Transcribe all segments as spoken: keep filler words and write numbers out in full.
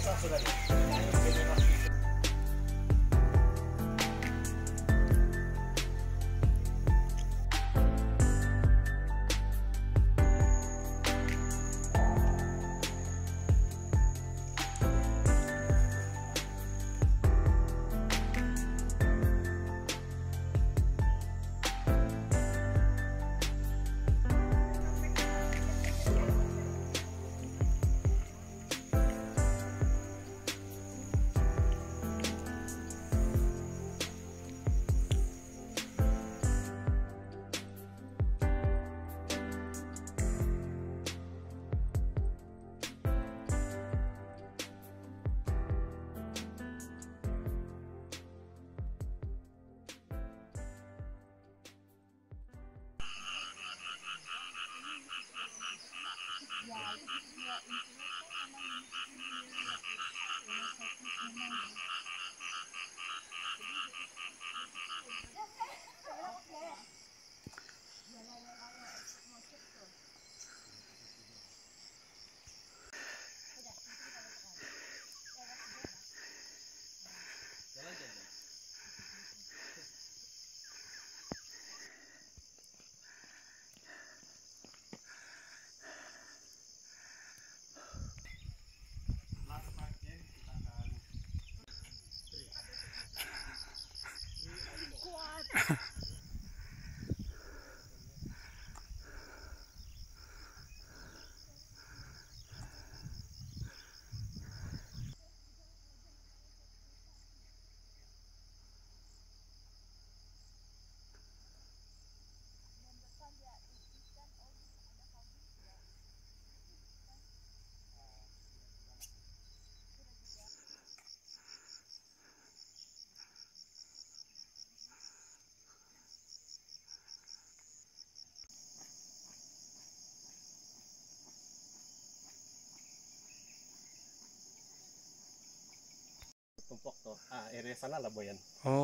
Tumpok tuh, ah area sana lah Buayan.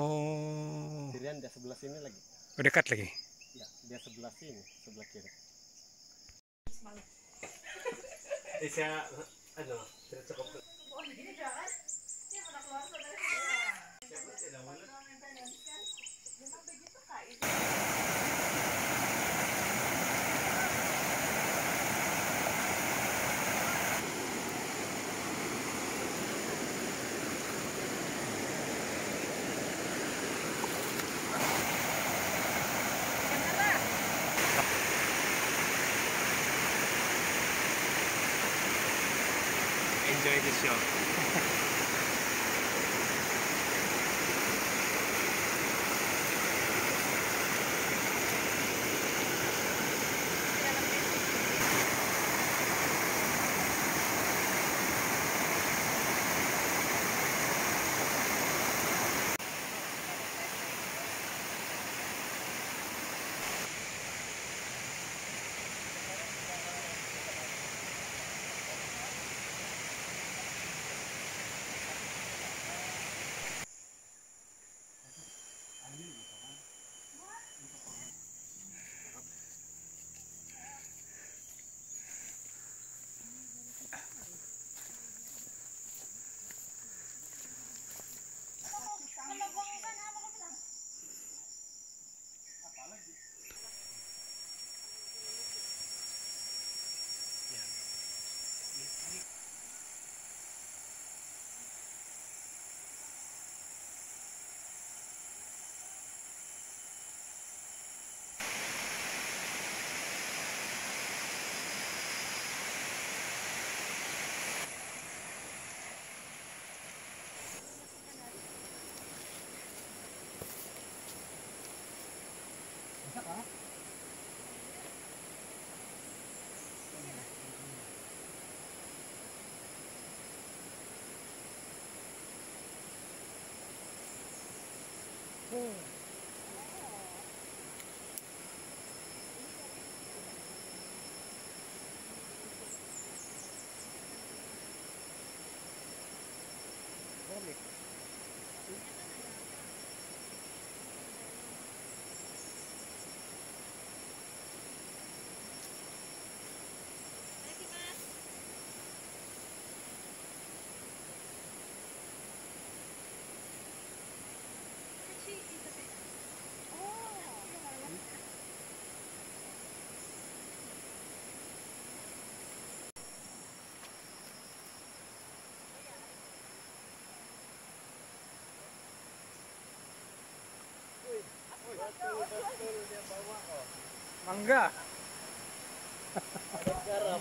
Oh. Kemudian dia sebelah sini lagi. Oh, dekat lagi. Ya, dia sebelah sini, sebelah kiri. Eh, saya, aduh, tidak cukup. Oh, begini jangan. Dia pernah keluar dari sini. Siapa sih ada mana? Memang begitu Kak itu. Enjoy the show. Mangga. Garam.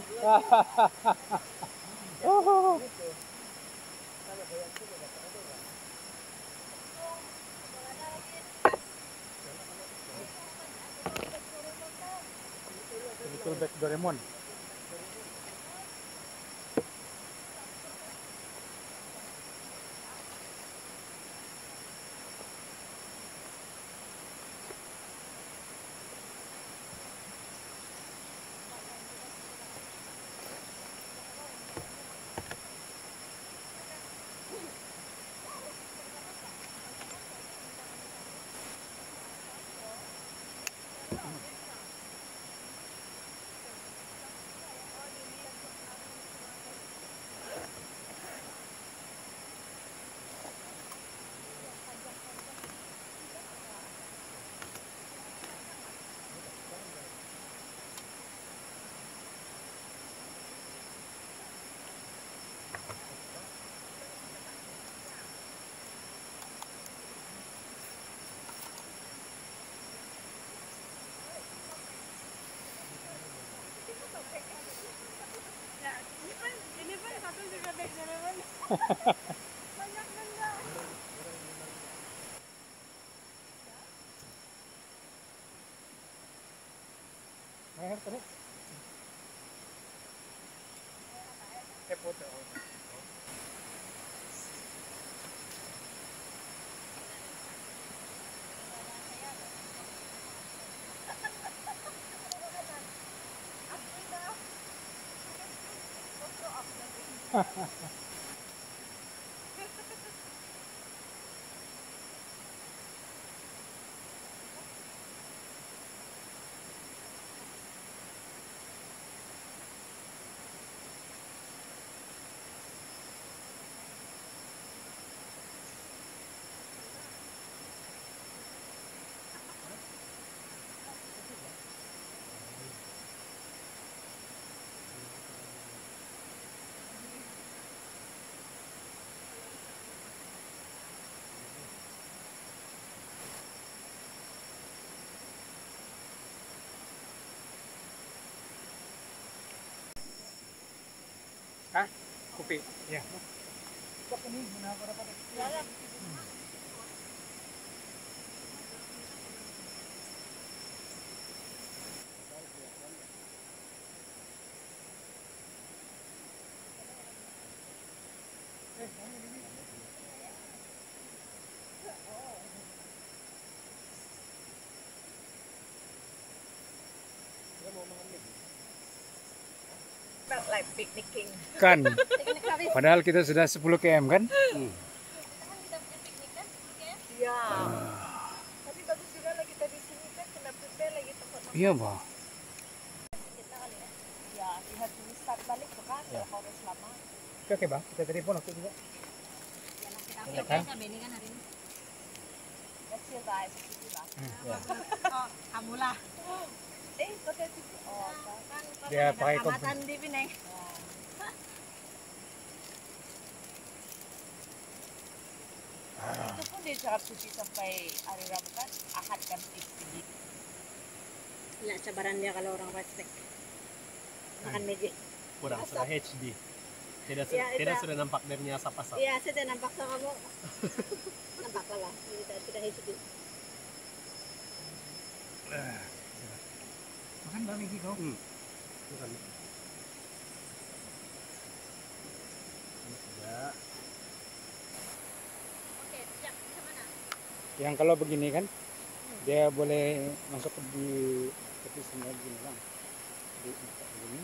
Oh. Little bit Doraemon. Ini pun satu juga baik Doraemon. Banyak benda. Ayo terus. Eh foto. Ah, kopi. Ya. Cok ini guna apa dapat? Ya, felt like picnicking. Kan. Piknik habis. Padahal kita sudah sepuluh kilometer kan? Kan kita punya piknik kan? Iya. Tapi bagus juga lah kita di sini kan kena prepare lagi tempat makan. Iya, Bah. Kita kali ya. Ya, you have to restart balik tuh kan kalau kau harus lama. Oke, oke, Bang. Kita telepon waktu juga. Ya nasi kami Iya oke kan? kan Benny kan hari ini. Let's see guys, let's see lah. Ya. Oh, kamu lah. Eh, pakai T V. Oh, kan pas Dia ada pakai amatan di Pineng. Itu pun dia cakap cuci sampai hari Rabu kan, Ahad kan tinggi. Lihat cabaran dia kalau orang respect. Makan meja. Kurang sudah H D. Tidak su- Ya, itu. tidak sudah nampak dari asap asap. Iya, saya tidak nampak sama kamu. Nampak lah, tidak tidak H D. Makan Bang Miki kau. Hmm. Bukan. Ya. Oke, siap. Ke mana? Yang kalau begini kan, dia boleh masuk di tepi sungai begini Bang. Di tempat begini.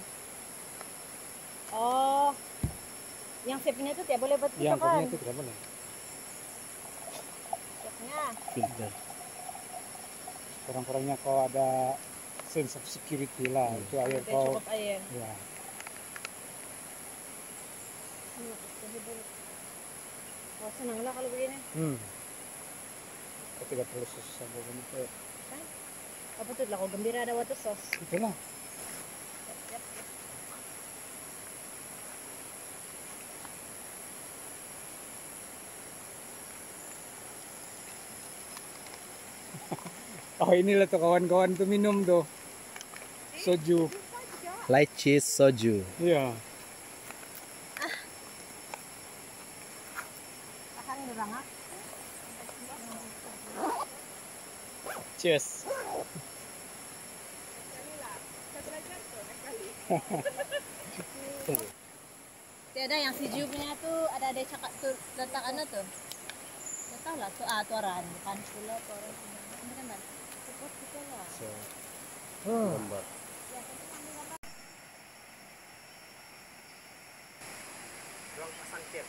Oh, yang safe-nya itu tidak boleh buat kita Yang kan? kopnya itu tidak boleh. Safe-nya. Tidak. Kurang-kurangnya kau ada sense of security lah. Hmm. Itu air Ada kau. cukup air. Ya. Hmm, terhibur. Oh, senang lah kalau begini. Hmm. Kau tidak perlu susah begini. Eh, Kan? Apa tuh lah, kau gembira ada water sauce. Itulah. Siap, siap, siap. Oh inilah tuh kawan-kawan tuh minum tuh. soju. Lychee soju. Iya. Tahan orang ah. Cheers. Tiada yang si Ju punya tuh ada ada cakap tuh letak ana tuh. Tidak tahu lah tuh ah tuaran bukan pula tuaran sebenarnya. Ini kan banget. Cukup gitu lah. So, Oh. gambar. Ya, tapi ambil gambar. Ruang pasang cat.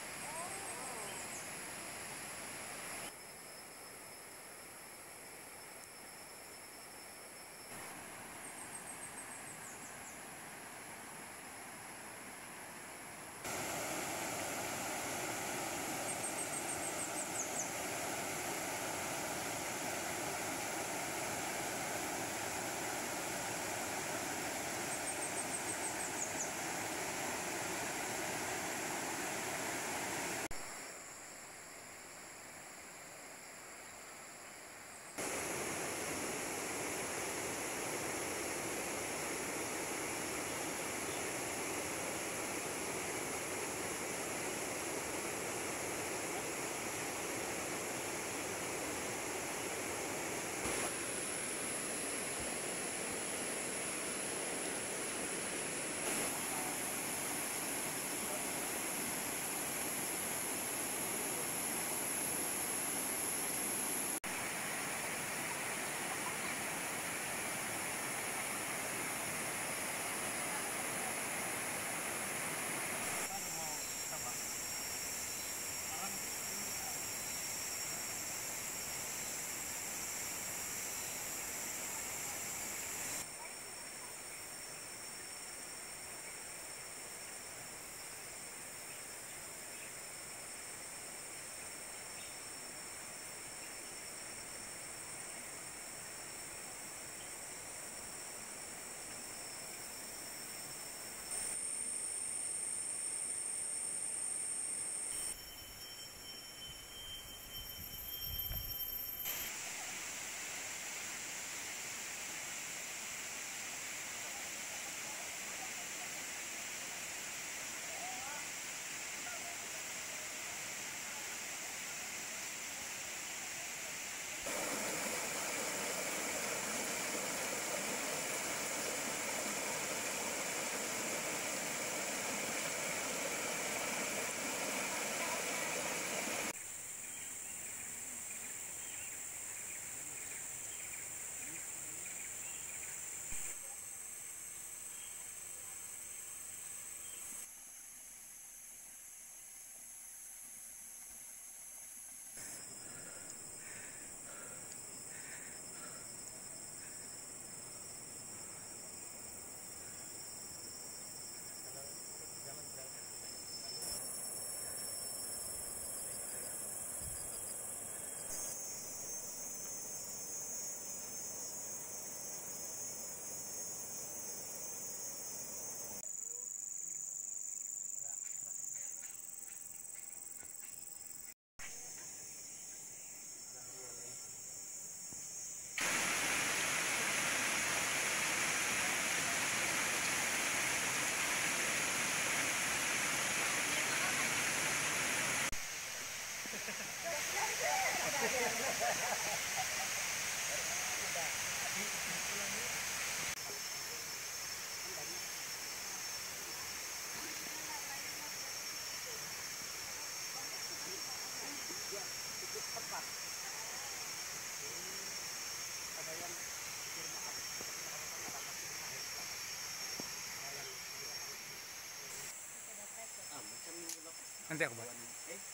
Nanti aku buat.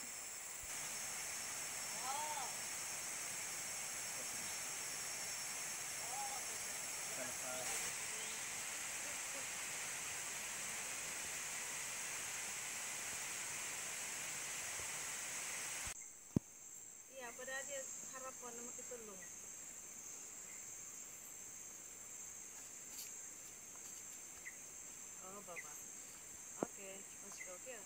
Iya, padahal dia harapan nama kita belum. Oh, Bapak. Oke, let's go here.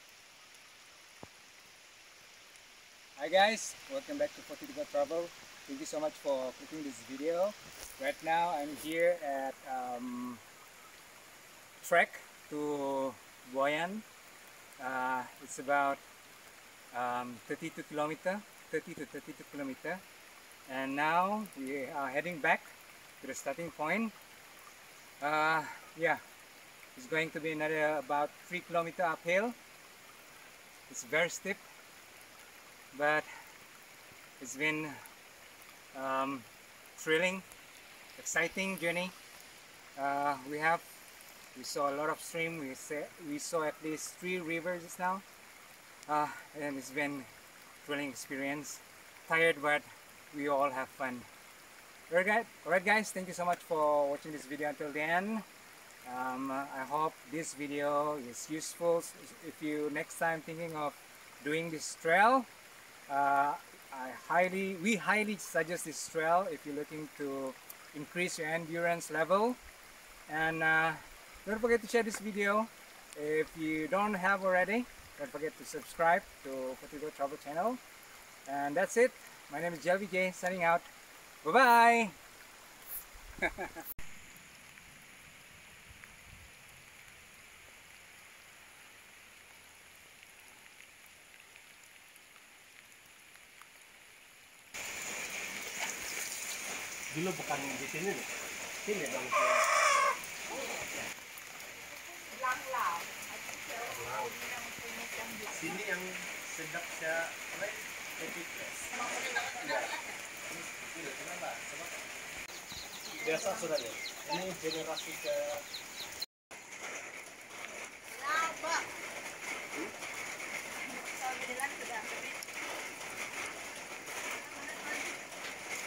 Hi guys, welcome back to forty to go Travel. thank you so much for clicking this video. Right now I'm here at um, trek to Buayan. Uh, it's about um, thirty-two kilometer, thirty to thirty-two kilometer, and now we are heading back to the starting point. Uh, yeah, it's going to be another about three kilometer uphill. It's very steep, but it's been um, thrilling, exciting journey. Uh, we have we saw a lot of stream. We say, we saw at least three rivers just now, uh, and it's been thrilling experience. Tired, but we all have fun. Alright guys, alright guys, thank you so much for watching this video until the end. Um, I hope this video is useful. If you next time thinking of doing this trail, uh, I highly, we highly suggest this trail if you're looking to increase your endurance level. And uh, don't forget to share this video. If you don't have already, don't forget to subscribe to Potato Travel channel. And that's it. My name is Jelvi J, signing out. Bye bye. Dulu bukan di sini nih. Sini bang. Sini yang sedap saya like epic place. Ini kenapa? Sebab biasa sudah ya. Ini generasi ke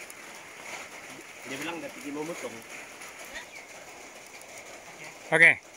dia bilang nggak tinggi memotong. Okay.